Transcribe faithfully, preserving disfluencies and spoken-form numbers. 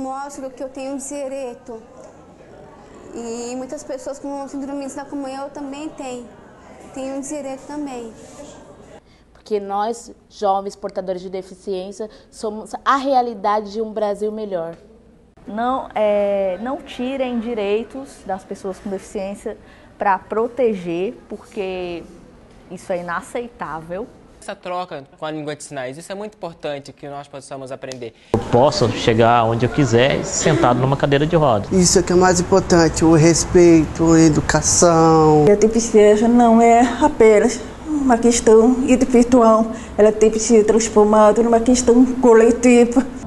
mostro que eu tenho direito. E muitas pessoas com síndrome como eu também têm. Tenho um direito também. Porque nós, jovens portadores de deficiência, somos a realidade de um Brasil melhor. Não, é, não tirem direitos das pessoas com deficiência para proteger, porque isso é inaceitável. Essa troca com a língua de sinais, isso é muito importante que nós possamos aprender. Eu posso chegar onde eu quiser sentado numa cadeira de rodas. Isso é que é mais importante, o respeito, a educação. A deficiência não é apenas uma questão individual, ela tem que ser transformada numa questão coletiva.